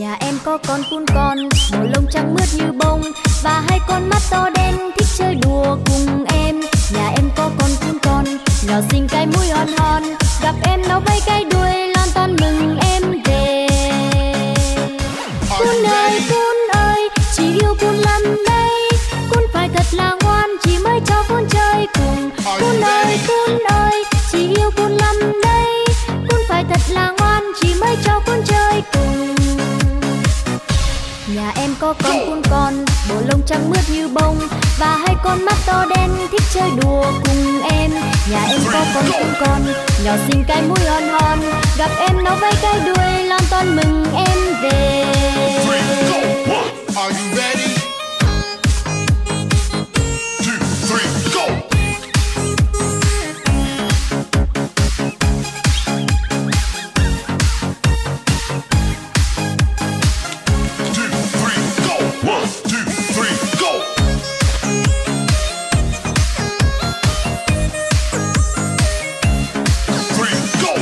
Nhà em có con cún con, màu lông trắng mướt như bông, và hai con mắt to đen thích chơi đùa cùng em. Nhà em có con cún con, nhỏ xinh cái mũi hon hon, gặp em nó vẫy cái đuôi lon ton mừng em về. Cún ơi, chỉ yêu cún lắm đây, cún phải thật là ngoan, chỉ mới cho cún chơi cùng. Cún ơi, chỉ yêu cún lắm đây, cún phải thật là ngoan, chỉ mới cho cún chơi cùng. Nhà em có con cún con, bộ lông trắng mướt như bông, và hai con mắt to đen thích chơi đùa cùng em. Nhà em có con cún con, nhỏ xinh cái mũi hon hon, gặp em nó vẫy cái đuôi lon ton mừng em về. Are you ready? 2, 3, go! 2, 3, go! 1, 2, 3, go! 3, go!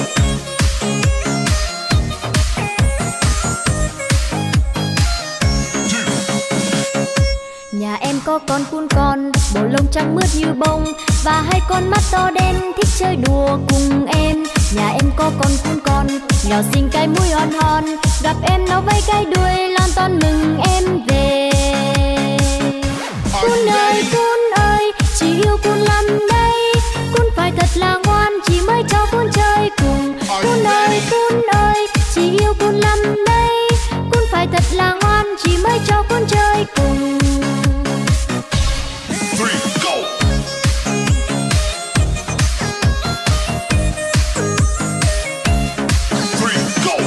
Nhà em có con cún con, bộ lông trắng mướt như bông, và hai con mắt to đen thích chơi đùa cùng em. Nhà em có con cún con, nhỏ xinh cái mũi hon hon, gặp em nó vẫy cái đuôi lon ton mừng em về. Cún ơi, chỉ yêu cún lắm đây, cún phải thật là ngoan, chỉ mới cho cún chơi cùng. Cún ơi, chỉ yêu cún lắm đây, cún phải thật là ngoan, chỉ mới cho cún chơi cùng. 3, go! 3, go!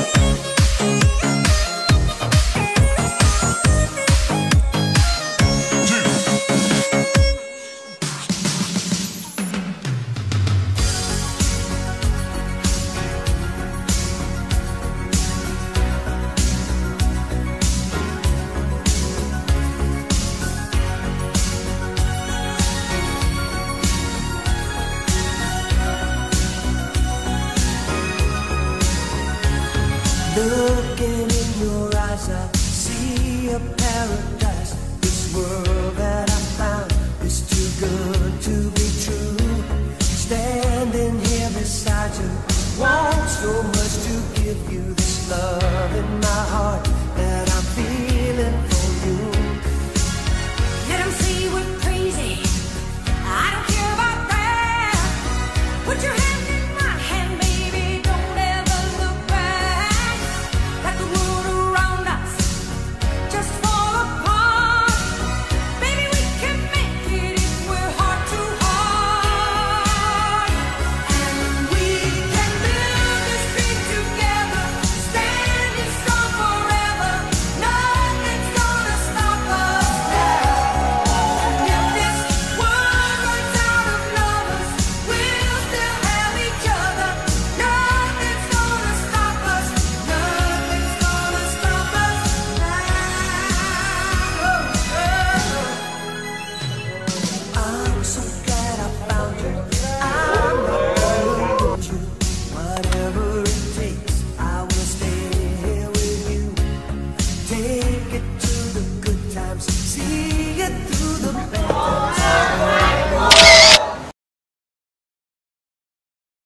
Looking in your eyes, I see a paradise. This world that I found is too good to be true. Standing here beside you, want so much to give you this love in my